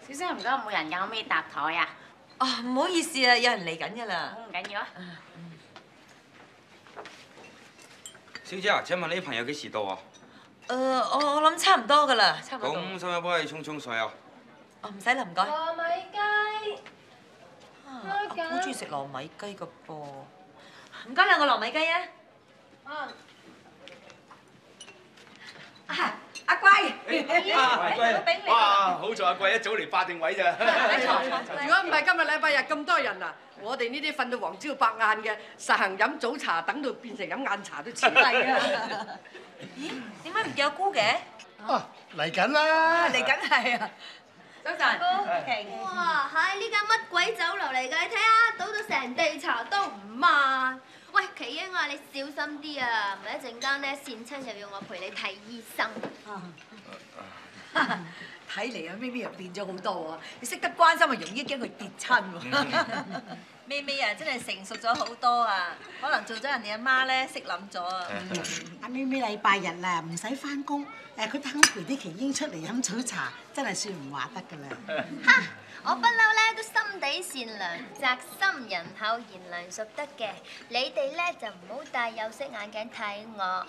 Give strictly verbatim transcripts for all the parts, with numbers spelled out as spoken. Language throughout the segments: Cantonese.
小姐唔該，冇人有咩搭台啊？ 哦，唔好意思啊，有人嚟緊㗎啦。 唔緊要啊。 小姐啊，請問你朋友幾時到啊？ 誒，我我諗差唔多㗎啦，差唔多到。 咁使唔使幫你沖沖水啊？ 哦，唔使啦，唔該。 糯米雞。 啊，阿姑中意食糯米雞㗎噃。唔該兩個糯米雞啊。 啊。 啊，阿貴。 阿貴，哇！好在阿貴一早嚟霸定位咋。 如果唔係今日禮拜日咁多人啊，我哋呢啲瞓到黃朝白晏嘅，實行飲早茶，等到變成飲晏茶都遲。 係啊。咦？點解唔叫阿姑嘅？ 啊，嚟緊啦！ 嚟緊係啊。早晨。 哇！係呢間乜鬼酒樓嚟㗎？你睇下，倒到成地茶都唔慢。喂，奇英啊，你小心啲啊，唔係一陣間咧跣親又要我陪你睇醫生。 睇嚟啊，咪咪又變咗好多喎！你識得關心啊，容易驚佢跌親喎。 咪咪啊，真係成熟咗好多啊！可能做咗人哋阿媽咧，識諗咗啊。 阿咪咪禮拜日啦，唔使翻工，誒佢肯陪啲奇英出嚟飲早茶，真係算唔話得㗎啦。 哈！我不嬲咧都心地善良、宅心仁厚、賢良淑德嘅，你哋咧就唔好戴有色眼鏡睇我。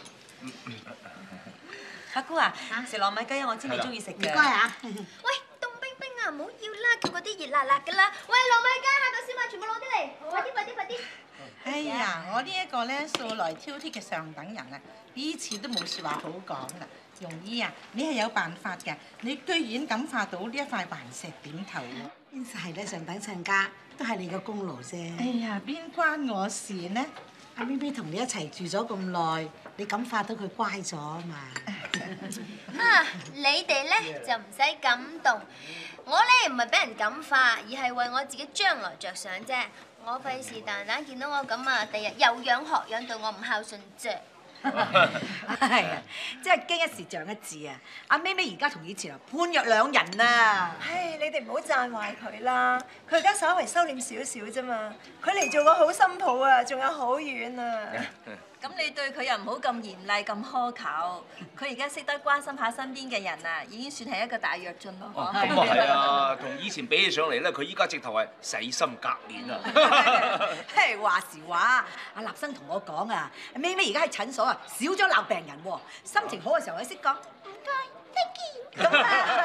阿姑啊，食糯米雞啊，我知你中意食嘅。 唔該啊。 喂，凍冰冰啊，唔好要啦，叫嗰啲熱辣辣㗎啦。喂，糯米雞下個小賣全部攞啲嚟，快啲快啲快啲！ 哎呀，我呢一個咧素來挑剔嘅上等人啊，呢次都冇説話好講啦。容姨啊，你係有辦法㗎，你居然感化到呢一塊頑石點頭喎。 邊係咧上等親家，都係你個功勞啫。 哎呀，邊關我事呢？ 阿咪咪同你一齊住咗咁耐，你感化到佢乖咗啊嘛。 啊，你哋咧就唔使感動，我咧唔係俾人感化，而係為我自己將來着想啫。我費事蛋蛋見到我咁啊，第日有樣學樣對我唔孝順啫。 係啊，即係經一時長一智啊！阿咪咪而家同以前啊判若兩人啊！ 唉，你哋唔好讚壞佢啦，佢而家稍為收斂少少啫嘛，佢嚟做個好心抱啊，仲有好遠啊！咁你對佢又唔好咁嚴厲咁苛求，佢而家識得關心下身邊嘅人啊，已經算係一個大躍進咯。 咁啊係啊，同以前比起上嚟咧，佢依家直頭係洗心革面啊！ 嘿，話時話，阿立生同我講啊，咪咪而家喺診所啊少咗鬧病人喎，心情好嘅時候佢識講唔該 ，thank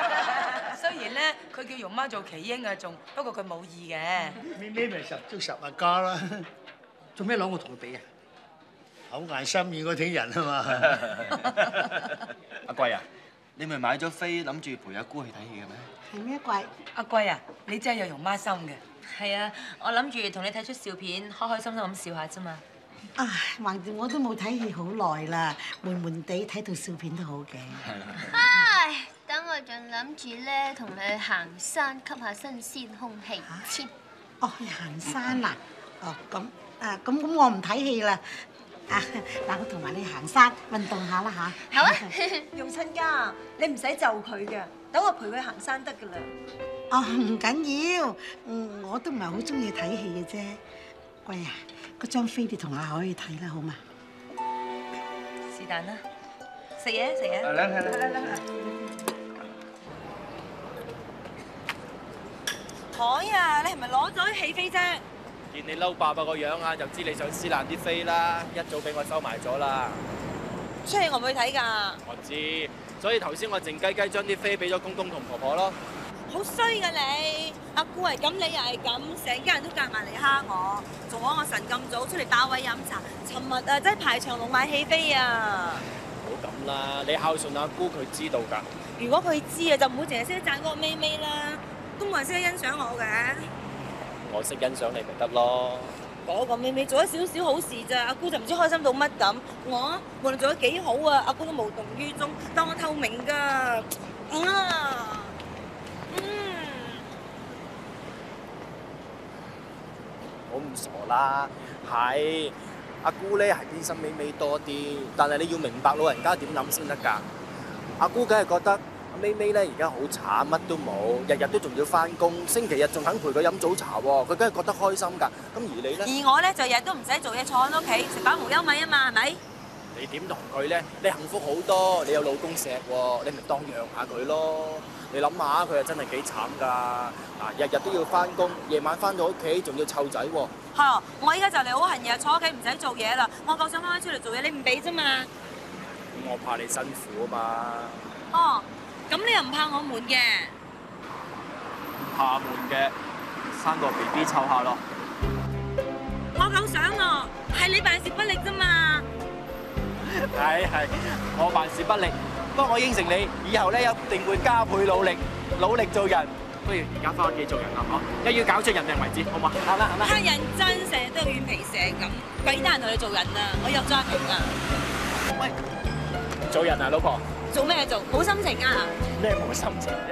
you。 雖然咧，佢叫容媽做奇英啊，仲不過佢冇意嘅。 咪咪咪十足十啊家啦，做咩攞我同佢比啊？口硬心軟嗰啲人啊嘛。 阿貴啊，你咪買咗飛諗住陪阿姑去睇戲嘅咩？ 係咩貴？ 阿貴啊，你真係有容媽心嘅。 係啊，我諗住同你睇出笑片，開開心心咁笑下啫嘛。 唉，橫掂我都冇睇戲好耐啦，悶悶地睇套笑片都好嘅。 唉，等我仲諗住咧同你去行山，吸下新鮮空氣添。 哦，去行山啊？哦，咁啊，咁咁我唔睇戲啦。啊，嗱，我同埋你行山運動下啦嚇。 好啊。 容親家，你唔使就佢嘅，等我陪佢行山得㗎啦。 哦，唔緊要，嗯，我都唔係好中意睇戲嘅啫。貴啊，嗰張飛你同阿可以睇啦，好嘛？ 是但啦，食嘢食嘢。 嚟嚟嚟嚟嚟。 海啊，你係咪攞咗戲飛啫？ 見你嬲爸爸個樣啊，就知你想撕爛啲飛啦，一早俾我收埋咗啦。 出戲我唔會睇㗎。 我知，所以頭先我靜雞雞將啲飛俾咗公公同婆婆咯。 好衰㗎你！阿姑係咁，你又係咁，成家人都夾埋嚟蝦我，仲講我晨咁早出嚟打位飲茶。尋日啊，真係排長龍買戲飛啊！ 唔好咁啦，你孝順阿姑佢知道㗎。 如果佢知啊，就唔會淨係識得讚嗰個咪咪啦，都冇人識得欣賞我嘅。 我識欣賞你咪得咯。 嗰個咪咪做咗少少好事咋，阿姑就唔知開心到乜咁。我無論做咗幾好啊，阿姑都無動於衷，當我透明㗎。啊！嗯。 我唔傻啦，係阿姑咧係偏心美美多啲，但係你要明白老人家點諗先得㗎。阿姑梗係覺得。咪咪咧而家好慘，乜都冇，日日都仲要翻工，星期日仲肯陪佢飲早茶喎，佢梗係覺得開心㗎。咁而你咧？ 而我咧就日都唔使做嘢，坐喺屋企食飽無憂米啊嘛，係咪？ 你點同佢咧？你幸福好多，你有老公錫喎，你咪當讓下佢咯。你諗下，佢又真係幾慘㗎！嗱，日日都要翻工，夜晚翻到屋企仲要湊仔喎。 係，我依家就嚟好恨日坐屋企唔使做嘢啦，我夠想翻返出嚟做嘢，你唔俾啫嘛。 咁我怕你辛苦啊嘛。 哦，咁你又唔怕我悶嘅？ 唔怕悶嘅，生個 B B 湊下咯。 我夠想喎，係你辦事不力啫嘛。 係係，我辦事不力，不過我應承你，以後咧一定會加倍努力，努力做人。不如而家翻屋企做人啦，嗬！一於搞出人命為止，好唔好？好啦好啦。 黑人真成日都軟皮蛇咁，鬼得閒同你做人啊！我約咗阿瓊啊。 喂，做人啊，老婆。 做咩做？冇心情啊？ 咩冇心情啫？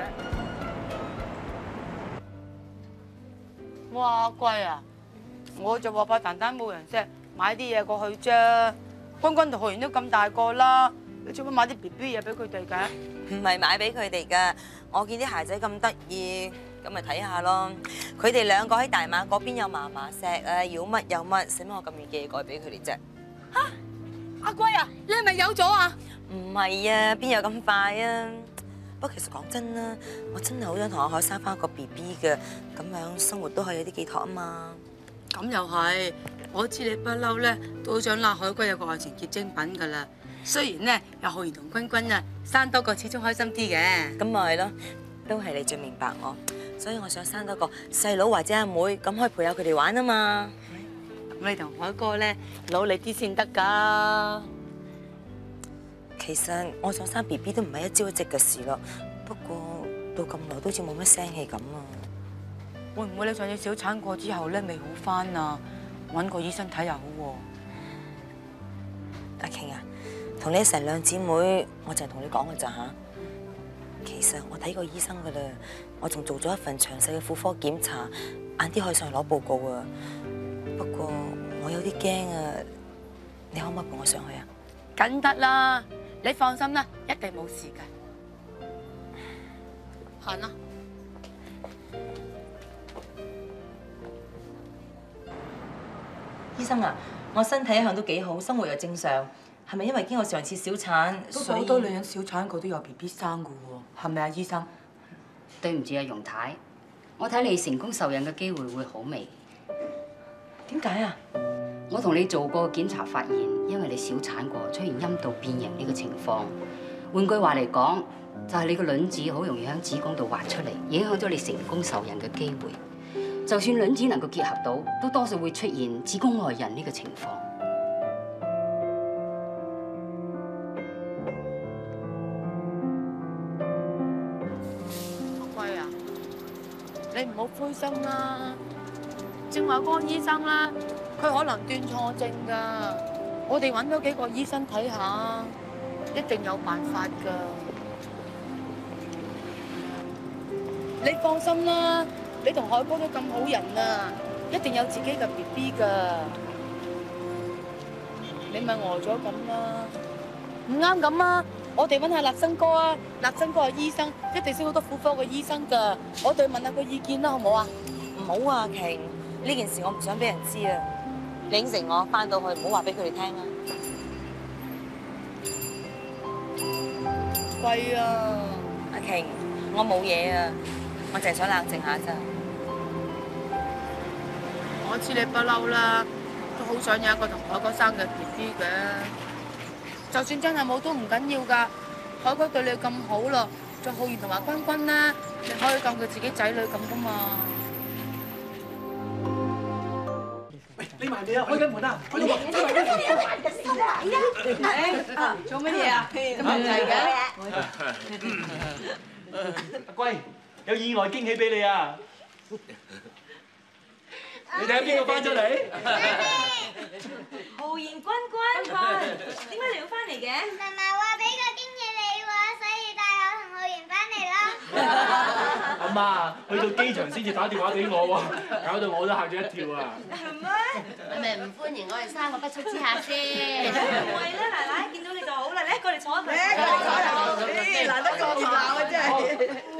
哇，貴啊！我就話怕蛋蛋冇人識，買啲嘢過去啫。君君同學員都咁大個啦，你做乜買啲 B B 嘢俾佢哋嘅？ 唔係買俾佢哋㗎，我見啲孩仔咁得意，咁咪睇下咯。佢哋兩個喺大馬嗰邊有嫲嫲錫啊，要乜有乜，使乜我咁遠寄過俾佢哋啫？ 嚇！阿貴啊，你係咪有咗啊？ 唔係啊，邊有咁快啊？不過其實講真啦，我真係好想同阿海生翻個 B B 嘅，咁樣生活都可以有啲寄託啊嘛。 咁又係，我知你不嬲咧，都好想拉海龜有個愛情結晶品㗎啦。雖然咧有浩然同君君啊，生多個始終開心啲嘅。 咁咪係咯，都係你最明白我，所以我想生多個細佬或者阿妹，咁可以陪下佢哋玩啊嘛。 咁你同海哥咧努力啲先得㗎。 其實我想生 B B 都唔係一朝一夕嘅事咯，不過到咁耐都好似冇乜聲氣咁啊。 會唔會你上次小產過之後咧未好返啊？揾個醫生睇下好喎。 阿瓊啊，同你一成兩姊妹，我就係同你講嘅咋嚇。其實我睇過醫生㗎啦，我仲做咗一份詳細嘅婦科檢查，晏啲可以上去攞報告啊。不過我有啲驚啊，你可唔可以陪我上去啊？ 梗得啦，你放心啦，一定冇事㗎。行啦。 醫生啊，我身體一向都幾好，生活又正常，係咪因為經過上次小產，所以好多女人小產過都有 B B 生㗎喎，係咪啊，醫生？ 對唔住啊，容太，我睇你成功受孕嘅機會會好微。 點解啊？ 我同你做過檢查發現，因為你小產過出現陰道變形呢個情況。換句話嚟講，就係你個卵子好容易喺子宮度滑出嚟，影響咗你成功受孕嘅機會。就算卵子能夠結合到，都多數會出現子宮外孕呢個情況。 阿貴啊，你唔好灰心啦。正話嗰個醫生啦，佢可能斷錯症㗎。我哋揾咗幾個醫生睇下，一定有辦法㗎。你放心啦。你同海哥都咁好人啊，一定有自己嘅 B B 㗎。你咪呆咗咁啦，唔啱咁啊！我哋揾下立生哥啊，立生哥係醫生，一定識好多婦科嘅醫生㗎。我哋問下佢意見啦，好唔好啊？ 唔好啊，瓊，呢件事我唔想俾人知啊。你應承我翻到去唔好話俾佢哋聽啊。 貴啊！ 阿瓊，我冇嘢啊，我淨係想冷靜下咋。 我知你不嬲啦，都好想有一個同海哥生嘅 B B 嘅。就算真係冇都唔緊要㗎，海哥對你咁好咯，仲浩然同埋君君啦，你可以當佢自己仔女咁㗎嘛。 喂，匿埋你啊！開緊門啊！開緊門！開緊門！ 啊！做乜嘢啊？咁唔係嘅。 阿龜，有意外驚喜俾你啊！你睇下邊個翻咗嚟？ 浩然君君，點解你要翻嚟嘅？ 嫲嫲話俾個驚喜你喎，所以帶我同浩然翻嚟咯。 阿媽，去到機場先至打電話俾我喎，搞到我都嚇咗一跳啊！ 係咩？係咪唔歡迎我哋三個不速之客先？ 唔係啦，奶奶見到你就好啦，你過嚟坐一陣。 嚟過嚟坐，咦，難得咁熱鬧啊真係。 君君，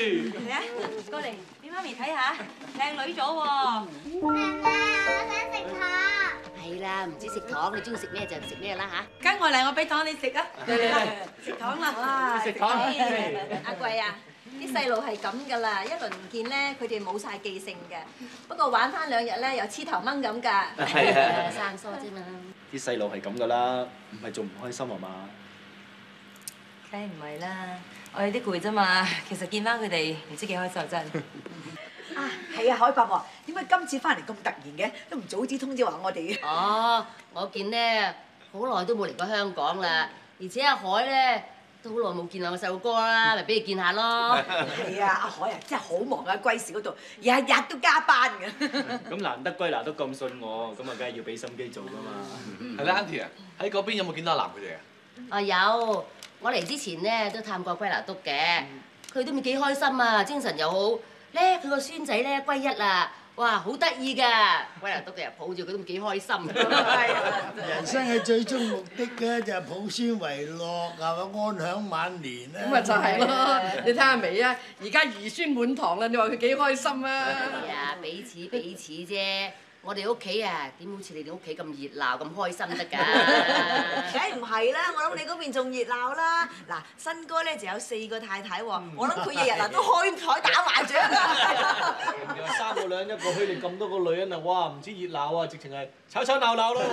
嚟啊，過嚟俾媽咪睇下，靚女咗喎。 媽媽，我想食糖。 係啦，唔止食糖，你中意食咩就食咩啦嚇。 跟我嚟，我俾糖你食啊！嚟嚟嚟，食糖啦！哇， 食糖。阿貴啊，啲細路係咁㗎啦，一輪唔見咧，佢哋冇晒記性嘅。不過玩翻兩日咧，又黐頭掹咁㗎。 係啊， 生疏啫嘛。 啲細路係咁噶啦，唔係仲唔開心啊嘛？ 梗係唔係啦，我有啲攰啫嘛。其實見翻佢哋唔知幾開心真。 啊，係啊，海伯喎，點解今次翻嚟咁突然嘅？都唔早啲通知話我哋嘅。 哦，我見咧好耐都冇嚟過香港啦，而且阿海咧都好耐冇見兩個細路哥啦，咪俾你見下咯。 係啊，阿海啊，真係好忙啊，貴事嗰度日日都加班嘅。 咁難得歸拿都咁信我，咁啊梗係要俾心機做噶嘛。 係啦 ，Auntie 啊，喺嗰邊有冇見到阿南佢哋啊？ 啊有，我嚟之前咧都探過歸拿督嘅，佢都咪幾開心啊，精神又好。咧佢個孫仔咧歸一啦，哇好得意㗎！歸拿督嘅人抱住佢都幾開心。 人生嘅最終目的嘅就係抱孫為樂，係咪安享晚年咧？ 咁咪就係咯，你睇下未啊？而家兒孫滿堂啦，你話佢幾開心啊？ 係啊，彼此彼此啫。我哋屋企啊，點好似你哋屋企咁熱鬧咁開心得㗎？ 梗係唔係啦，我諗你嗰邊仲熱鬧啦。嗱，新哥咧就有四個太太喎，我諗佢日日啊都開台打麻雀啊！ 三個女人一個墟，你咁多個女人啊，哇！唔知熱鬧啊，直情係吵吵鬧鬧咯。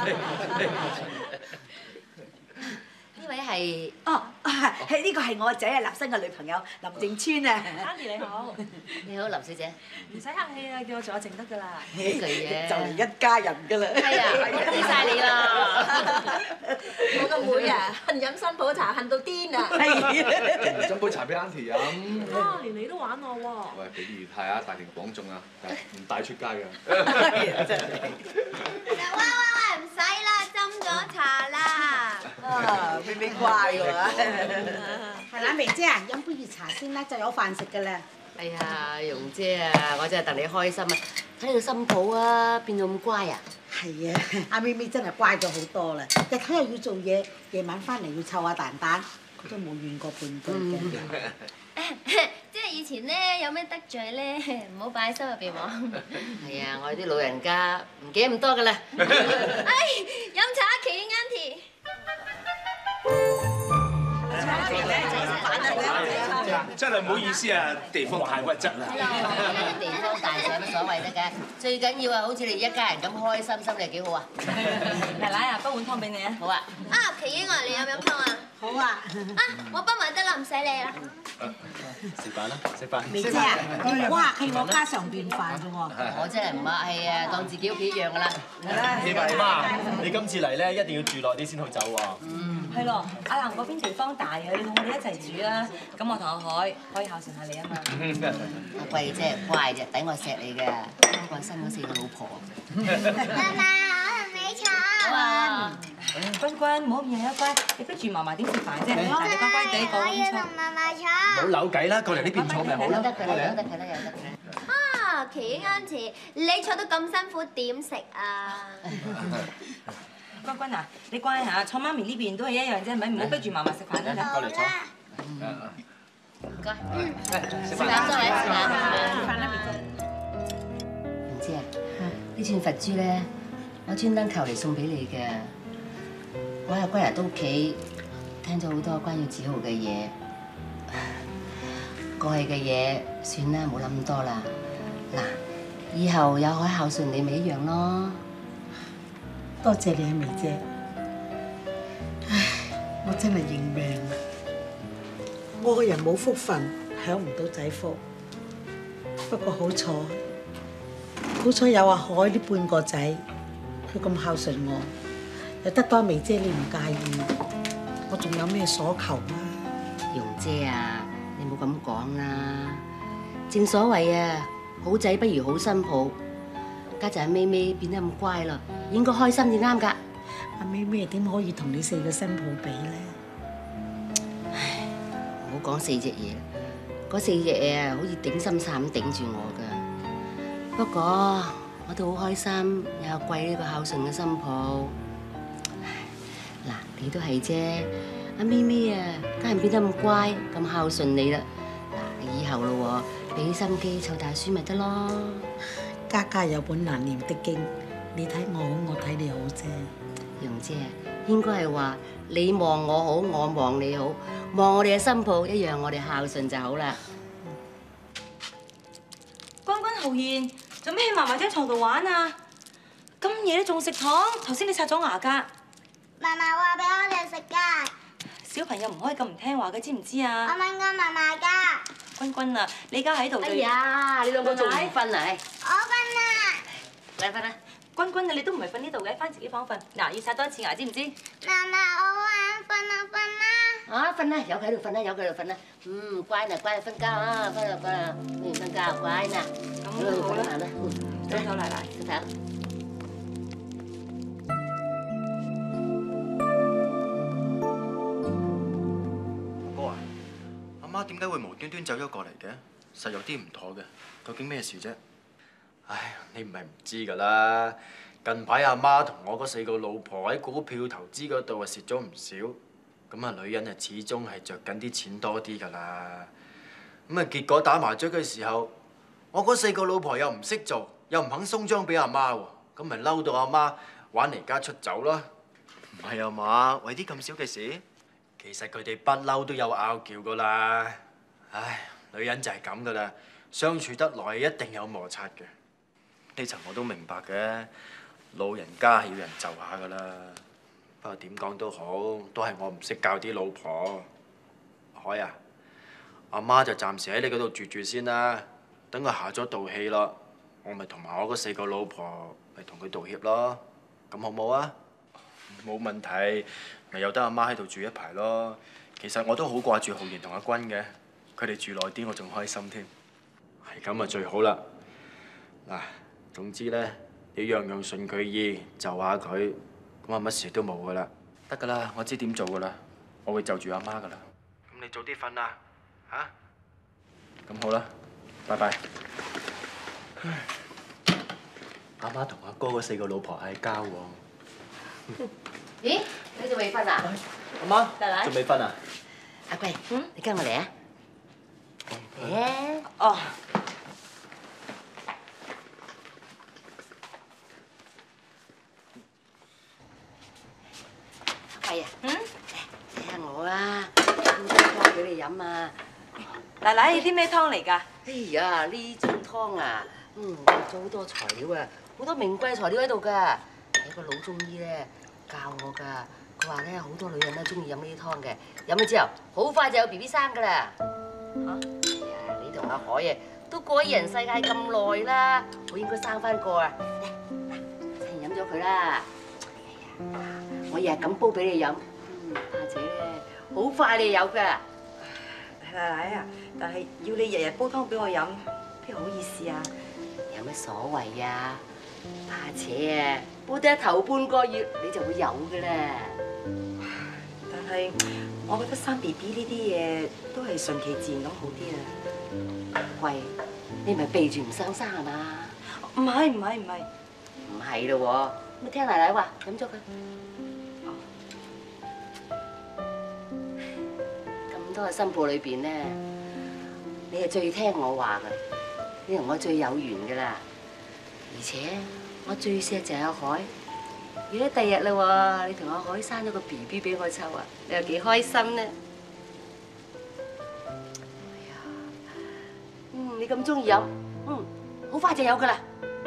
呢位係哦，係呢個係我仔啊，立新嘅女朋友林靜川啊。 Auntie 你好， 你好林小姐。 唔使客氣啊，叫我做阿靜得㗎啦。 呢句嘢就嚟一家人㗎啦。 係啊，多謝曬你啦。 我個妹啊，恨飲新抱茶恨到癲啊！ 斟杯茶俾 Auntie 飲。 啊，連你都玩我喎。 喂，俾啲儀態啊，大庭廣眾啊，但係唔帶出街㗎。 喂喂喂，唔使啦，斟咗茶啦。 啊，妹妹乖喎。 係啦，眉姐啊，飲杯熱茶先啦，就有飯食㗎啦。 哎呀，容姐啊，我真係戥你開心啊！睇你個新抱啊，變到咁乖啊！ 係啊，阿咪咪真係乖咗好多啦，日頭又要做嘢，夜晚翻嚟要湊下蛋蛋，佢都冇怨過半句嘅。 即係以前咧有咩得罪咧，唔好擺喺心入邊喎。 係啊，我哋啲老人家唔記得咁多㗎啦。 哎，飲茶企 Auntie。 真係唔好意思啊，地方太屈質啦。 地方大有乜所謂得嘅？最緊要啊，好似你一家人咁開心，心理幾好啊！ 奶奶啊，煲碗湯俾你啊。 好啊。 啊，奇英啊，你飲唔飲湯啊？ 好啊。 啊，我煲埋得啦，唔使你啦。 食飯啦，食飯。 眉姐啊，你唔好客氣，我家常便飯啫喎。 我真係唔客氣啊，當自己屋企一樣㗎啦。 希望媽，你今次嚟咧一定要住耐啲先好走喎。 係咯，阿南嗰邊地方大啊，你同我哋一齊住啦。咁我同阿海可以孝順下你啊嘛。 阿貴你真係乖啫，抵我錫你嘅，香港生咗四個老婆。 媽媽，我同你坐。 哇！君君唔好咁樣啊，乖，你逼住嫲嫲點食飯啫？嗱，你乖乖地過我要咁坐。 同媽媽坐。 冇扭計啦，過嚟呢邊坐咪好啦。 得㗎啦，有得㗎啦，有得㗎啦。 啊，奇英 Auntie，你坐得咁辛苦，點食啊？ 君君啊，你乖下，坐媽咪呢邊都係一樣啫，咪唔好逼住嫲嫲食飯啦。 過嚟坐。 唔該。食飯多位，食飯。 食飯啦，眉姐。 唔知啊，呢串佛珠咧，我專登求嚟送俾你嘅。我喺歸拿督屋企聽咗好多關於子豪嘅嘢，過去嘅嘢算啦，冇諗咁多啦。嗱，以後有海孝順你咪一樣咯。 多謝你啊，眉姐。唉，我真係認命。我個人冇福分，享唔到仔福。不過好彩，好彩有阿海呢半個仔，佢咁孝順我，又得到眉姐你唔介意，我仲有咩所求啊？ 容姐啊，你冇咁講啦。正所謂啊，好仔不如好新抱。家陣阿咪咪變得咁乖啦，應該開心至啱㗎。 阿咪咪點可以同你四個新抱比咧？ 唉，唔好講四隻嘢，嗰四隻嘢啊，好似頂心杉咁頂住我㗎。不過我都好開心，有阿貴呢個孝順嘅新抱。嗱，你都係啫，阿咪咪啊，家人變得咁乖咁孝順你啦。嗱， 以後咯喎，俾心機湊大書咪得咯。 家家有本難念的經，你睇我好，我睇你好啫。 容姐應該係話你望我好，我望你好，望我哋嘅新抱一樣，我哋孝順就好啦。 君君豪賢，做咩喺嫲嫲張床度玩啊？咁夜都仲食糖？頭先你刷咗牙㗎？ 嫲嫲話俾我哋食㗎。 小朋友唔可以咁唔聽話嘅，知唔知啊？ 我問過嫲嫲㗎。 君君啊，你而家喺度。 哎呀，你兩個仲唔瞓啊？ 我瞓啦。 嚟瞓啦。 君君啊，你都唔係瞓呢度嘅，翻自己房瞓。嗱，要刷多一次牙，知唔知？ 嫲嫲，我好眼瞓啊，瞓啦。 啊，瞓啦，有佢喺度瞓啦，有佢喺度瞓啦。嗯，乖啦，乖啦，瞓覺啊，瞓啦，瞓啦，你瞓覺，乖啦。咁好啦，行啦。 早唞奶奶， 早唞。 哥啊，阿媽點解會無端端走咗過嚟嘅？實有啲唔妥嘅，究竟咩事啫？唉，你唔係唔知㗎啦。近排阿媽同我嗰四個老婆喺股票投資嗰度啊蝕咗唔少，咁啊女人啊始終係着緊啲錢多啲㗎啦。咁啊結果打麻雀嘅時候，我嗰四個老婆又唔識做，又唔肯鬆張俾阿媽喎，咁咪嬲到阿媽玩離家出走咯。唔係啊嘛，為啲咁少嘅事，其實佢哋不嬲都有拗撬㗎啦。唉，女人就係咁㗎啦，相處得耐一定有摩擦嘅。呢層我都明白嘅，老人家係要人就下㗎啦。不過點講都好，都係我唔識教啲老婆。海啊，阿媽就暫時喺你嗰度住住先啦。等佢下咗道氣咯，我咪同埋我嗰四個老婆咪同佢道歉咯。咁好冇啊？冇問題，咪由得阿媽喺度住一排咯。其實我都好掛住浩然同阿君嘅，佢哋住耐啲我仲開心添。係咁啊最好啦。嗱，總之咧，你樣樣順佢意，就下佢，咁啊乜事都冇噶啦。得噶啦，我知點做噶啦，我會就住阿媽噶啦。咁你早啲瞓啦，嚇？咁好啦，拜拜。阿媽同阿哥嗰四個老婆嗌交喎。 咦？你仲未瞓啊？ 阿媽，仲未瞓啊？ 阿貴，嗯，你跟我嚟啊！誒， 哦。 阿貴啊，嗯，睇下我啊，煲湯俾你飲啊！ 奶奶，你啲咩湯嚟㗎？ 哎呀，呢種湯啊，嗯，用咗好多材料啊，好多名貴材料喺度㗎。係個老中醫咧教我㗎，佢話咧好多女人都中意飲呢啲湯嘅，飲咗之後好快就有 B B 生㗎啦。嚇！哎呀，你同阿海啊都過咗人世界咁耐啦，我應該生翻個啊！嚟，趁飲咗佢啦。哎呀，我日日咁煲俾你飲，嗯，怕且咧好快你有㗎。 奶奶啊，但係要你日日煲湯俾我飲，邊好意思啊？ 有乜所謂啊？怕且啊，煲得頭半個月你就會有㗎啦。 但係我覺得生 B B 呢啲嘢都係順其自然咁好啲啊。 貴，你唔係避住唔想生係嘛？ 唔係唔係唔係， 唔係咯喎，咪聽奶奶話飲咗佢。咁多個新抱裏邊咧，你係最聽我話㗎，你同我最有緣㗎啦。而且我最錫就係阿海。如果第日啦喎，你同阿海生咗個 B B 俾我湊啊，你又幾開心咧？哎呀，嗯，你咁中意飲，嗯，好快就有㗎啦。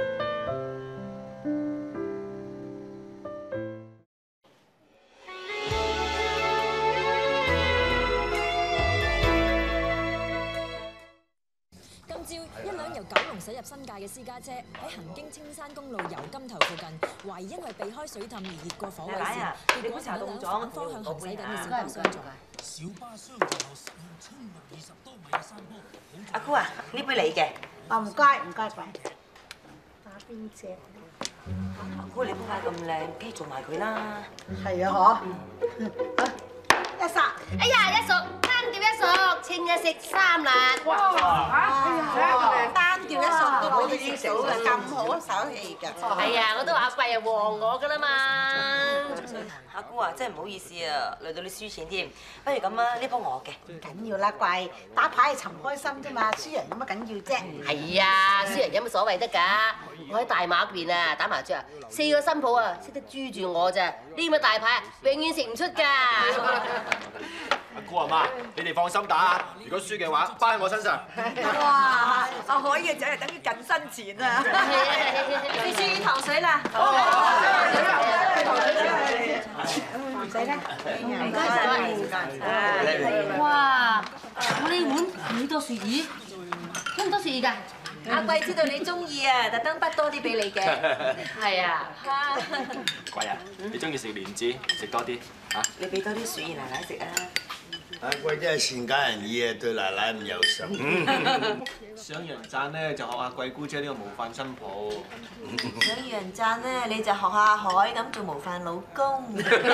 駛入新界嘅私家車喺行經青山公路油金頭附近，懷疑因為避開水氹而越過火位線，結果同一輛反方向行駛緊嘅小巴相撞。小巴相撞後實現青入二十多米嘅山坡。 阿姑啊，呢杯你嘅。 哦，唔該唔該，貴。打邊隻？ 阿姑你鋪牌咁靚，梗係做埋佢啦。 係啊，嗬。 一叔，哎呀，一叔，單調一熟，清一色三辣。 哇！ 哇單叫一熟都冇你應到嘅，咁好手氣㗎。 係啊，我都話阿貴係旺我㗎啦嘛。 阿姑啊，真係唔好意思啊，累到你輸錢添。不如咁啊，呢鋪我嘅。 唔緊要啦，貴打牌係尋開心啫嘛，輸人有乜緊要啫？ 係啊，輸人有乜所謂得㗎？我喺大馬嗰邊啊，打麻雀啊，四個新抱啊，識得豬住我咋？呢啲咁嘅大牌啊，永遠食唔出㗎。 阿姑阿媽，你哋放心打啊！如果輸嘅話，包喺我身上。 哇！阿海嘅仔係等於近身錢啊！你輸糖水啦！唔使啦，唔該晒，唔該。 哇！我呢碗幾多雪耳？咁多雪耳㗎？ 阿貴知道你中意啊，特登筆多啲俾你嘅。 係啊。 貴啊，你中意食蓮子，食多啲嚇。 你俾多啲雪兒奶奶食啊！ 阿貴真係善解人意啊，對奶奶咁有心。 想人讚咧，就學下貴姑姐呢個模範新抱。 想要人讚咧，你就學下阿海咁做模範老公。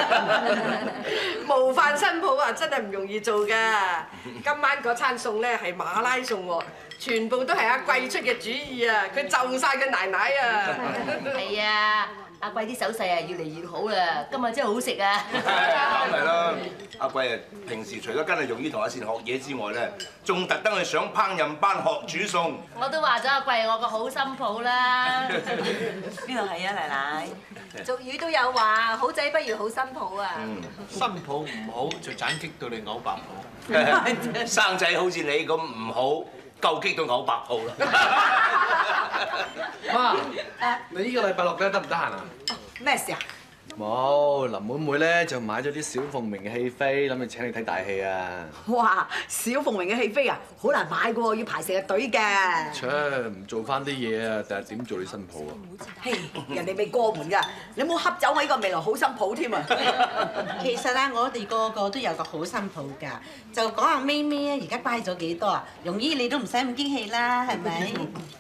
模範新抱啊，真係唔容易做㗎。今晚嗰餐餸咧係馬拉餸喎，全部都係阿貴出嘅主意啊！佢就晒佢奶奶啊！ 係啊，阿貴啲手勢啊越嚟越好啦，今日真係好食啊！ 啱係啦，阿貴啊，平時除咗跟阿容姨同阿善學嘢之外咧，仲特登去上烹飪班學煮餸。 我都話咗阿貴係我個好新抱啦。 邊度係啊，奶奶？ 俗語都有話，好仔不如好新抱啊。 新抱唔好就斬擊到你嘔白泡。 生仔好似你咁唔好，夠激到嘔白泡啦。 媽，你呢個禮拜六咧得唔得閒啊？ 咩事啊？ 冇，林妹妹咧就買咗啲小鳳鳴嘅戲飛，諗住請你睇大戲啊！ 哇！小鳳鳴嘅戲飛啊，好難買㗎喎，要排成日隊嘅。 切，唔做翻啲嘢啊，第日點做你新抱啊？ 嘿，人哋未過門㗎，你冇恰走我呢個未來好新抱添啊！ 其實啊，我哋個個都有個好新抱㗎。就講下咪咪啊，而家拜咗幾多啊？容姨你都唔使咁驚喜啦，係咪？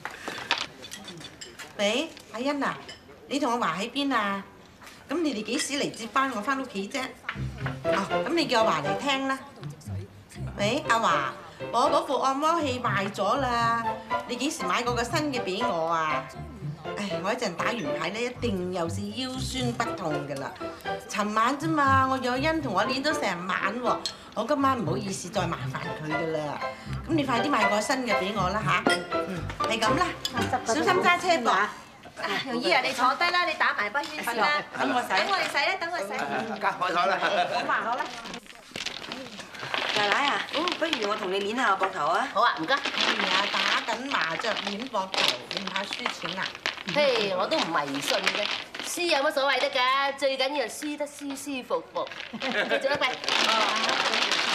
喂，阿欣啊，你同阿華喺邊啊？咁你哋幾時嚟接翻我翻屋企啫？哦，咁你叫阿華嚟聽啦。喂，阿華，我嗰副按摩器壞咗啦，你幾時買過個新嘅俾我啊？唉，我一陣打完牌咧，一定又是腰酸骨痛㗎啦。尋晚啫嘛，我有欣同我練咗成晚喎，我今晚唔好意思再麻煩佢㗎啦。咁你快啲買個新嘅俾我啦嚇。嗯，係咁啦，小心揸車噃。 容姨啊，你坐低啦，你打埋筆圈先啦。 等我洗。 等我哋洗啦，等我洗。 隔開台啦。 好嘛，好啦。 奶奶啊，不如我同你練下我膊頭啊！ 好啊，唔該。 哎呀，打緊麻雀練膊頭，練下輸錢啊！ 嘿，我都唔迷信嘅，輸有乜所謂得㗎？最緊要係輸得舒舒服服。繼續啦，貴。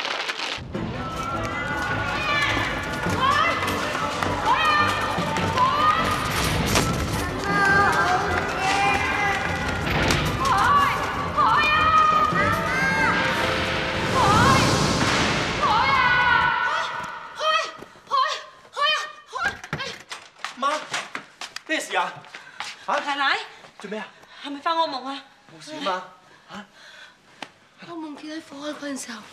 咩事啊？ 嚇！奶奶做咩啊？ 係咪發惡夢啊？ 冇事嘛？嚇！ 我夢見喺火海嗰陣時候，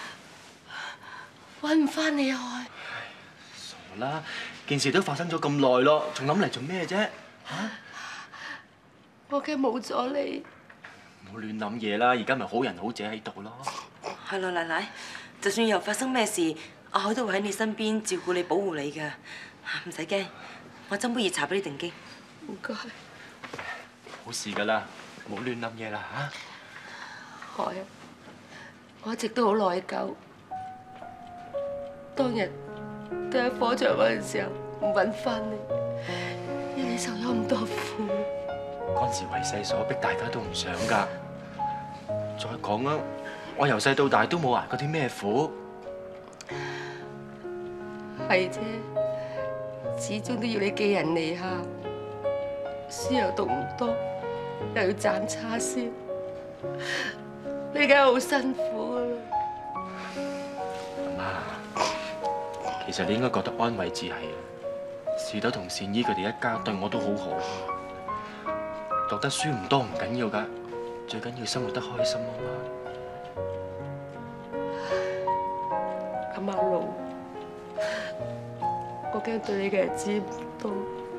揾唔翻你啊！海。 傻啦！件事都發生咗咁耐咯，仲諗嚟做咩啫？嚇！ 我驚冇咗你。 唔好亂諗嘢啦！而家咪好人好姐喺度咯。 係咯，奶奶，就算以後發生咩事，阿海都會喺你身邊照顧你、保護你㗎，唔使驚。我斟杯熱茶俾你定經。 唔該。 冇事㗎啦，唔好亂諗嘢啦嚇。 海啊，我一直都好內疚。當日都喺火場嗰陣時候唔揾翻你，因為你受咗咁多苦。 嗰陣時為勢所逼，大家都唔想㗎。再講啊，我由細到大都冇捱過啲咩苦。 係啫。始終都要你寄人籬下，書又讀唔多，又要斬叉燒，你梗係好辛苦噶啦。 媽，其實你應該覺得安慰至係啊。士多同善姨佢哋一家對我都好好，讀得書唔多唔緊要㗎，最緊要生活得開心啊嘛。 媽老，我驚對你嘅日子唔多。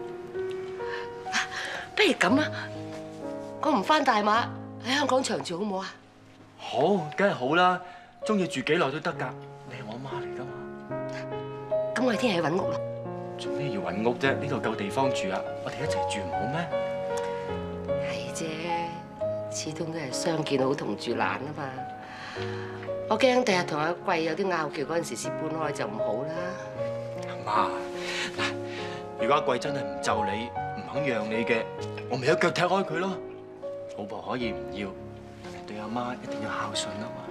不如咁啊，我唔翻大馬，喺香港長住好唔好啊？ 好，梗係好啦，中意住幾耐都得㗎。你係我阿媽嚟㗎嘛。 咁我哋聽日去揾屋啦。 做咩要揾屋啫？呢度夠地方住啊！我哋一齊住唔好咩？ 係啫，始終都係相見好同住難啊嘛。我驚第日同阿貴有啲拗撬嗰陣時先搬開就唔好啦。 阿媽，嗱，如果阿貴真係唔就你，唔肯讓你嘅，我咪一腳踢開佢咯。老婆可以唔要，但係對阿媽一定要孝順啊嘛。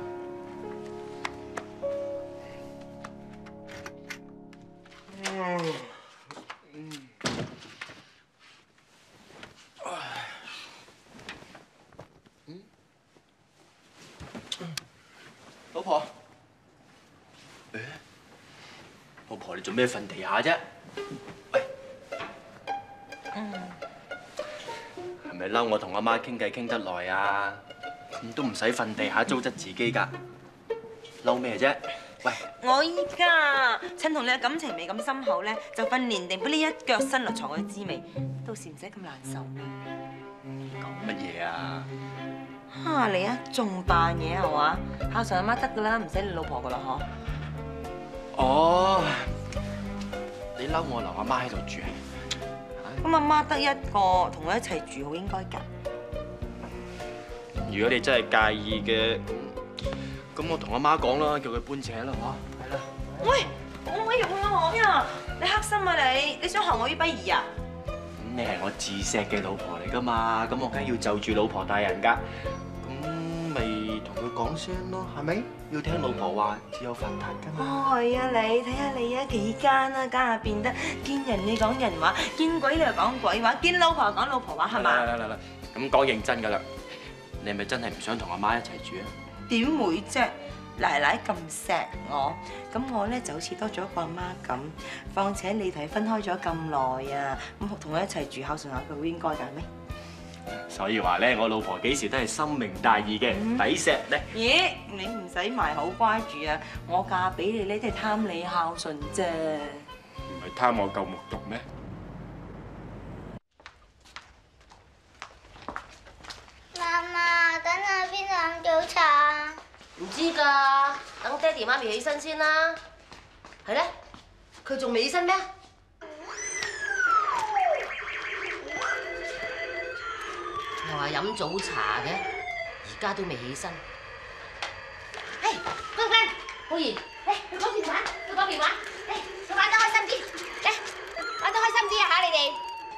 嗯。老婆，誒，老婆你做咩瞓地下啫？喂， 嗯， 係咪嬲我同阿媽傾偈傾得耐啊？咁都唔使瞓地下糟質自己㗎，嬲咩啫？喂， 我依家趁同你嘅感情未咁深厚咧，就訓練定俾你一腳伸落床嘅滋味，到時唔使咁難受。 講乜嘢啊？ 嚇你啊，仲扮嘢係嘛？孝順阿媽得㗎啦，唔使你老婆㗎啦嗬。 哦，你嬲我留阿媽喺度住啊？ 咁阿媽得一個，同我一齊住好應該㗎。 如果你真係介意嘅，咁咁我同阿媽講啦，叫佢搬扯啦嚇。係啦。 喂，我可以會我呀？你黑心啊你！你想學我於不義啊？ 咁你係我至錫嘅老婆嚟㗎嘛，咁我梗係要就住老婆大人㗎。咁咪同佢講聲咯，係咪？要聽老婆話，只有發達㗎嘛。 哦，係啊，你睇下你啊幾奸啊，家下變得見人你講人話，見鬼你又講鬼話，見老婆又講老婆話，係嘛？ 嚟嚟嚟嚟，咁講認真㗎啦，你係咪真係唔想同阿媽一齊住啊？ 點會啫？奶奶咁錫我，咁我咧就好似多咗一個阿媽咁。況且你同佢分開咗咁耐啊，咁同佢一齊住孝順下佢，會應該㗎咩？ 所以話咧，我老婆幾時都係深明大義嘅，抵錫咧。 咦，你唔使埋口乖住啊！我嫁俾你咧，都係貪你孝順啫。 唔係貪我夠木獨咩？ 媽媽，等我邊度飲早茶啊？ 唔知㗎，等爹哋媽咪起身先啦。係咧，佢仲未起身咩？又話飲早茶嘅，而家都未起身。嘿，乖乖，浩然，嚟去嗰邊玩，去嗰邊玩，嚟去玩得開心啲，嚟玩得開心啲啊嚇你哋！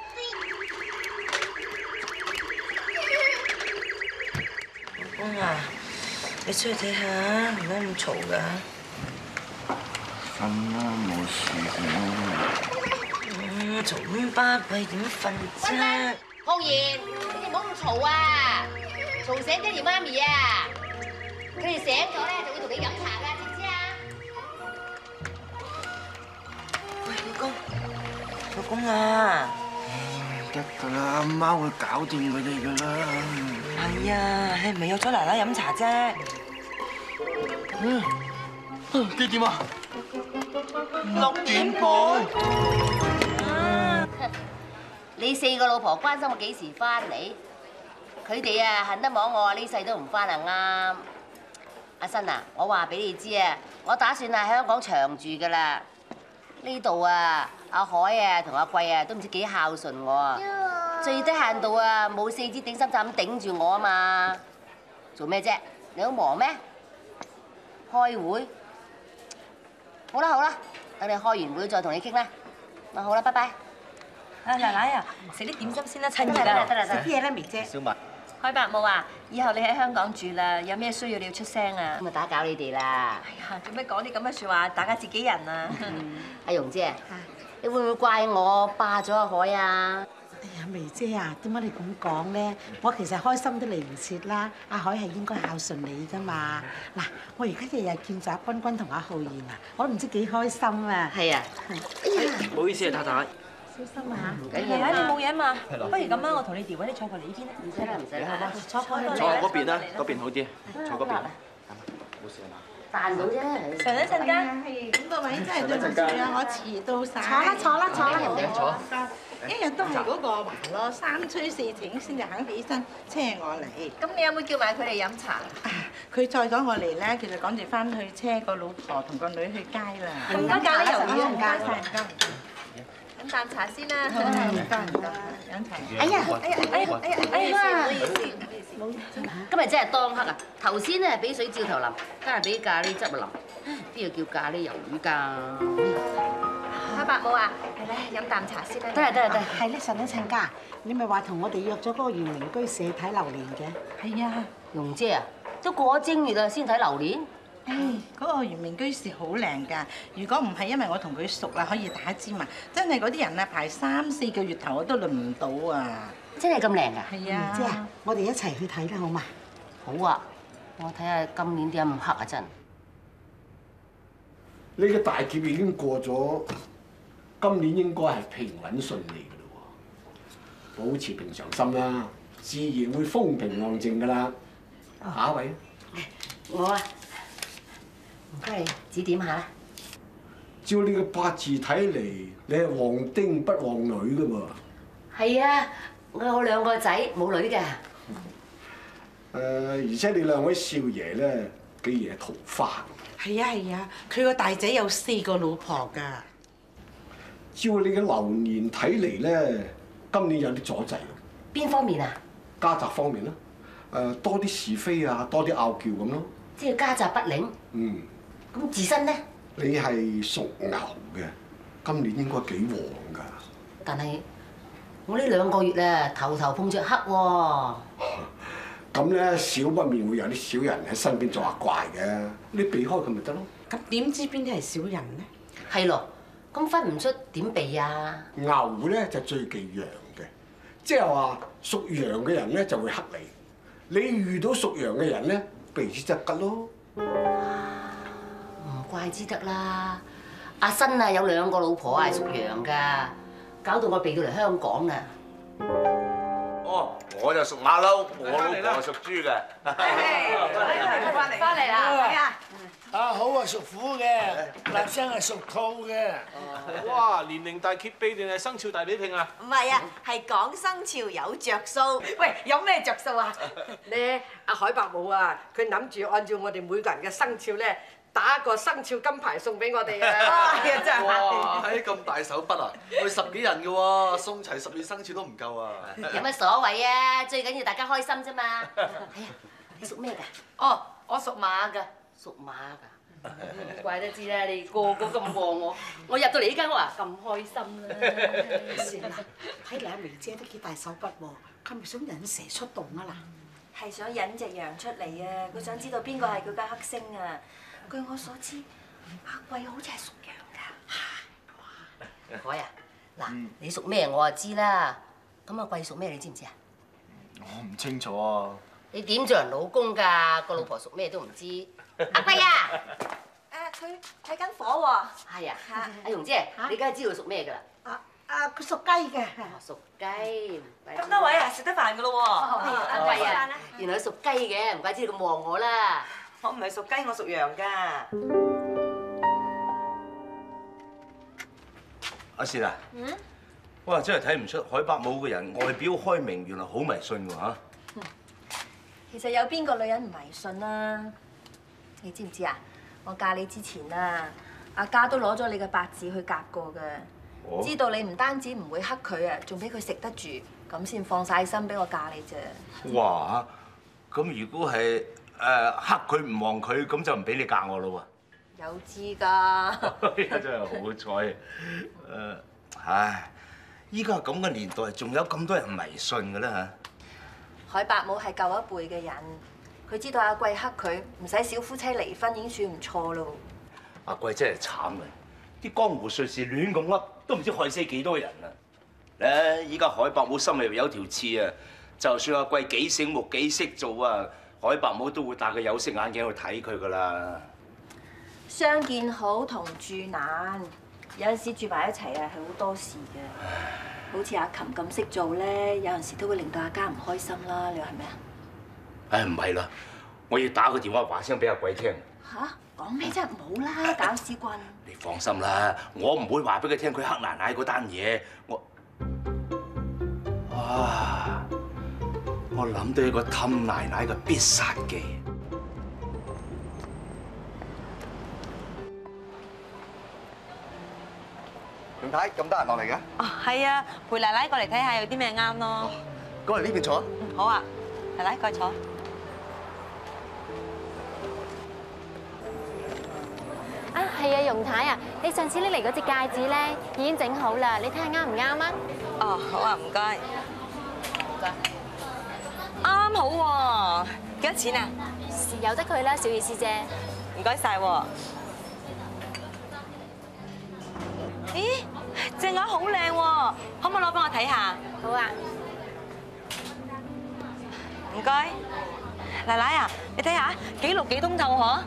老公啊，你出去睇下，唔好咁嘈㗎。 瞓啦，冇事嘅。 嗯，嘈咁巴閉點瞓啫？ 浩然，你哋唔好咁嘈啊！嘈醒爹哋媽咪啊！佢哋醒咗咧就會同你飲茶㗎，知唔知啊？ 喂，老公，老公啊！ 得㗎啦，阿媽會搞掂佢哋㗎啦。 係啊，你唔係約咗奶奶飲茶啫。 嗯，幾點啊？六點半。 你四個老婆關心我幾時翻嚟？佢哋啊恨得摸我呢世都唔翻啊啱。阿新啊，我話俾你知啊，我打算喺香港長住㗎啦。呢度啊，阿海啊同阿貴啊都唔知幾孝順我啊。最低限度啊，冇四支頂心針咁頂住我啊嘛。做咩啫？你好忙咩？開會？好啦好啦，等你開完會再同你傾啦。啊好啦，拜拜。 啊奶奶啊，食啲點心先啦，趁熱啊！食啲嘢啦，眉姐。 小麥。 開伯母啊，以後你喺香港住啦，有咩需要你要出聲啊。 咁咪打攪你哋啦。 哎呀，做咩講啲咁嘅説話，大家自己人啊。 阿蓉姐，你會唔會怪我霸咗阿海啊？ 哎呀，眉姐啊，點解你咁講咧？我其實開心都嚟唔切啦。阿海係應該孝順你噶嘛。嗱，我而家日日見住阿君君同阿浩然啊，我都唔知幾開心啊。 係啊。 唔好意思啊，太太。 小心啊！ 唔緊要啊，你冇嘢嘛？ 係咯不如咁啊，我同你調位，你坐過嚟呢邊啦。 唔使啦，唔使啦。 坐過嚟。 坐嗰邊啦，嗰邊好啲。坐嗰邊啦。冇事啊嘛。 彈到啫。 上一陣間，咁個位真係對唔住啊，我遲到晒。坐啦坐啦坐啦， 唔坐。 一日都係嗰個話咯，三催四請先至肯起身車我嚟。 咁你有冇叫埋佢哋飲茶？ 佢載咗我嚟咧，佢就趕住翻去車個老婆同個女去街啦。 咁多咖喱魷魚啊！唔該晒， 曬。 唔該唔該。 飲啖茶先啦。 唔該唔該，飲茶。 哎呀， 哎呀，哎呀，哎呀， 哎呀， 唔好意思，唔好意思。 今日真係當黑啊！頭先咧俾水照頭淋，家下俾咖喱汁淋，邊度叫咖喱魷魚㗎？ 海伯母啊，係咧，飲啖茶先啦。 得啦得啦得啦。 係咧，陳一親家，你咪話同我哋約咗嗰個圓明居社睇榴蓮嘅？ 係啊， 容姐啊，都過咗正月啦，先睇榴蓮。 唉，嗰個圓明居士好靚㗎，如果唔係因為我同佢熟啦，可以打尖啊！真係嗰啲人啊排三四個月頭我都輪唔到啊！ 真係咁靚㗎？ 係啊， 姐啊，我哋一齊去睇啦，好嘛？ 好啊，我睇下今年點解咁黑啊真。 你嘅大劫已經過咗，今年應該係平穩順利㗎咯喎，保持平常心啦，自然會風平浪靜㗎啦。下一位， 我啊，唔該你指點下啦。 照你嘅八字睇嚟，你係旺丁不旺女㗎喎。 係啊，我有兩個仔冇女嘅。 誒，而且你兩位少爺咧，竟然係桃花。 係啊係啊，佢個大仔有四個老婆㗎。 照你嘅流年睇嚟咧，今年有啲阻滯。 邊方面啊？ 家宅方面啦，誒多啲是非啊，多啲拗撬咁咯。 即係家宅不寧。 嗯。 咁自身咧？ 你係屬牛嘅，今年應該幾旺㗎。 但係我呢兩個月咧，頭頭碰着黑喎。 咁咧，少不免會有啲小人喺身邊作下怪嘅，你避開佢咪得咯。 咁點知邊啲係小人呢？ 係咯，咁分唔出點避啊？ 牛咧就最忌羊嘅，即係話屬羊嘅人咧就會克你，你遇到屬羊嘅人咧，避之則吉咯。 唔怪之得啦，阿新啊有兩個老婆啊係屬羊㗎，搞到我避到嚟香港啊！ 哦，我就屬馬騮，我老婆屬豬嘅。 翻嚟，翻嚟啦！ 阿好啊，屬虎嘅，立生係屬兔嘅。 哇！年齡大揭秘定係生肖大比拼啊？ 唔係啊，係講生肖有着數。喂，有咩着數啊？ 咧，阿海伯母啊，佢諗住按照我哋每個人嘅生肖咧，打個生肖金牌送俾我哋啊！係啊，真係。 哇！喺咁大手筆啊，我哋十幾人嘅喎，送齊十二生肖都唔夠啊！ 有乜所謂啊？最緊要大家開心啫嘛。係啊，你屬咩㗎？ 哦，我屬馬㗎。 屬馬㗎，怪得知啦！你個個咁旺我，我入到嚟呢間屋啊，咁開心啦！ 算啦，睇嚟阿眉姐都幾大手筆喎，佢咪想引蛇出洞啊嗱？ 係想引隻羊出嚟啊！佢想知道邊個係佢家黑星啊！據我所知，阿貴好似係屬羊㗎。 海啊，嗱，你屬咩我就知啦。咁阿貴屬咩你知唔知啊？ 我唔清楚啊。 你點做人老公㗎？個老婆屬咩都唔知。阿貴啊！ 誒，佢睇緊火喎。 係啊，阿容姐，你梗係知道屬咩㗎啦？ 啊啊，佢屬雞嘅。 屬雞。 咁多位啊，食得飯㗎咯喎。 阿貴啊，原來佢屬雞嘅，唔怪之你咁旺我啦。 我唔係屬雞，我屬羊㗎。 阿薛啊。 嗯。 哇！真係睇唔出海伯母嘅人外表開明，原來好迷信㗎嚇。 其實有邊個女人唔迷信啊？你知唔知啊？我嫁你之前啊，阿家都攞咗你嘅八字去夾過嘅， 哦、 知道你唔單止唔會克佢啊，仲俾佢食得住，咁先放晒心俾我嫁你啫。 哇！咁如果係誒克佢唔旺佢，咁就唔俾你嫁我咯喎。 有知㗎。 真係好彩。誒、呃，唉，依家咁嘅年代，仲有咁多人迷信嘅咧嚇。 海伯母係舊一輩嘅人，佢知道阿貴克佢，唔使小夫妻離婚已經算唔錯咯。 阿貴真係慘啊！啲江湖術士亂咁噏，都唔知害死幾多人啊！咧，依家海伯母心裏有條刺啊！就算阿貴幾醒目幾識做啊，海伯母都會戴個有色眼鏡去睇佢噶啦。 相見好同住難，有陣時住埋一齊啊，係好多事嘅。好似阿琴咁識做咧，有陣時都會令到阿家唔開心啦。你話係咪啊？ 唉，唔係啦，我要打個電話話聲俾阿貴聽。 嚇！ 講咩啫？冇啦，搞屎棍！ 你放心啦，我唔會話俾佢聽佢黑奶奶嗰單嘢。我啊，我諗到一個氹奶奶嘅必殺技。 容太咁得閒落嚟嘅？ 哦，係啊，陪奶奶過嚟睇下有啲咩啱咯。 過嚟呢邊坐。 嗯，好啊，奶奶過嚟坐。 啊，係啊，容太啊，你上次拎嚟嗰隻戒指咧已經整好啦，你睇下啱唔啱啊？ 哦，好啊，唔該。唔該。啱好喎，幾多錢啊？ 由得佢啦，小意思啫。 唔該晒喎。咦，隻眼好靚喎，可唔可以攞俾我睇下？ 好啊。 唔該。奶奶啊，你睇下幾綠幾通透嗬？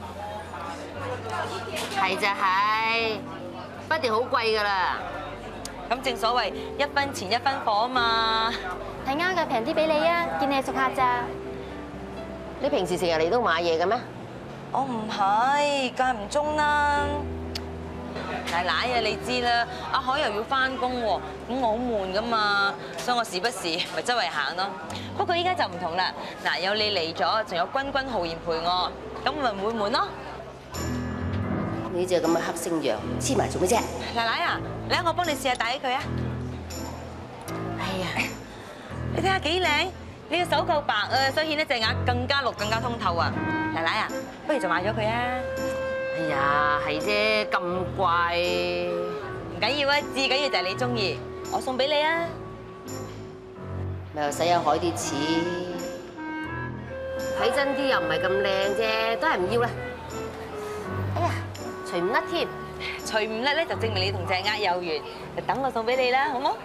係就係，不一定好貴㗎啦。 咁正所謂一分錢一分貨啊嘛。 係啱嘅，平啲俾你啊，見你係熟客咋。 你平時成日嚟都買嘢嘅咩？ 我唔係，間唔中啦。奶奶啊，你知啦，阿海又要翻工喎，咁我好悶噶嘛，所以我時不時咪周圍行咯。不過依家就唔同啦，嗱，有你嚟咗，仲有君君浩然陪我，咁咪唔會悶咯。 你隻咁嘅黑星羊黐埋做咩啫？ 奶奶啊，你睇我幫你試下戴起佢啊！哎呀，你睇下幾靚，你嘅手夠白啊，所以顯得隻眼更加綠、更加通透啊！奶奶啊，不如就買咗佢啊！ 哎呀，係啫，咁貴， 唔緊要啊，至緊要就係你中意，我送俾你啊！ 咪又使阿海啲錢，睇真啲又唔係咁靚啫，都係唔要啦。哎呀！除唔甩添， 除唔甩咧就證明你同隻鴨有緣，就等我送俾你啦，好冇？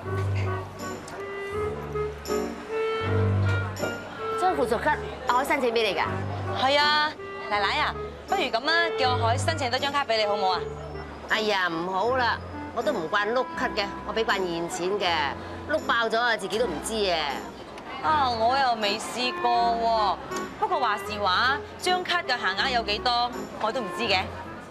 張附屬卡，我可以申請俾你㗎。 係啊，奶奶啊，不如咁啊，叫我可以申請多張卡俾你，好冇啊？ 哎呀，唔好啦，我都唔慣碌卡嘅，我俾慣現錢嘅，碌爆咗啊，自己都唔知啊。 啊，我又未試過喎，不過話時話，張卡嘅限額有幾多，我都唔知嘅。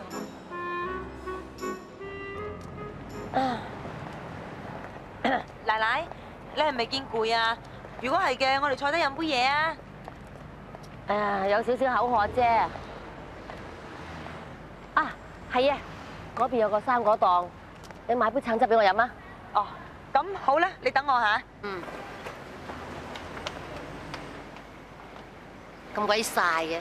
奶奶，你係咪見攰啊？如果係嘅，我哋坐低飲杯嘢啊！ 哎呀，有少少口渴啫。啊，係啊，嗰邊有個生果檔，你買杯橙汁俾我飲啊！ 哦，咁好啦，你等我吓。 嗯。咁鬼曬嘅。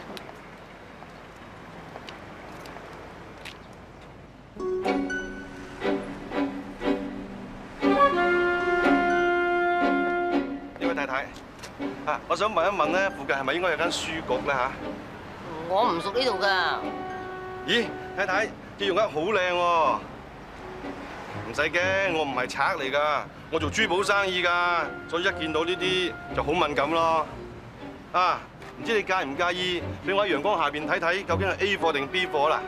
太太，啊，我想問一問咧，附近係咪應該有間書局咧嚇？ 我唔熟呢度㗎。 咦，太太，啲用得好靚喎！唔使驚，我唔係賊嚟㗎，我做珠寶生意㗎，所以一見到呢啲就好敏感咯。啊，唔知你介唔介意俾我喺陽光下邊睇睇，究竟係 A 貨定 B 貨啦？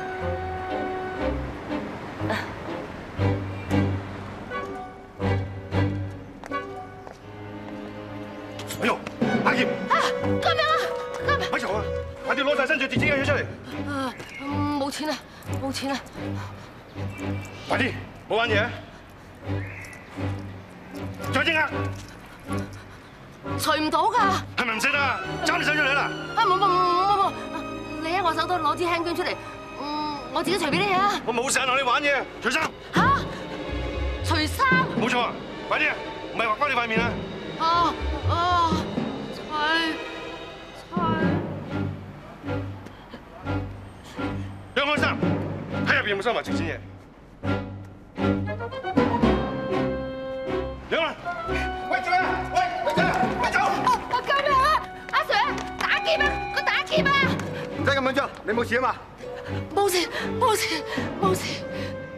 哎呦，阿葉！啊，救命啊！救命！咪嘈啊！快啲攞晒身上電子嘅嘢出嚟！ 啊，冇錢啊，冇錢啊！ 快啲，冇玩嘢啊！再整啊！ 除唔到㗎！ 係咪唔識啊？揸你手出嚟啦！ 啊，冇冇冇冇冇！你喺我手度攞支輕捐出嚟，嗯，我自己除俾你啊！ 我冇時間同你玩嘢，除衫！ 嚇！除衫！ 冇錯啊！快啲啊！唔係畫翻你塊面啊！ 啊啊！除除， 讓開衫，睇入邊有冇收埋值錢嘢。讓開！喂，做咩啊？喂，喂，走！喂，走！ 我救命啊！阿 Sir， 打劫啊！佢打劫啊！ 唔使咁緊張，你冇事啊嘛？ 冇事，冇事，冇事。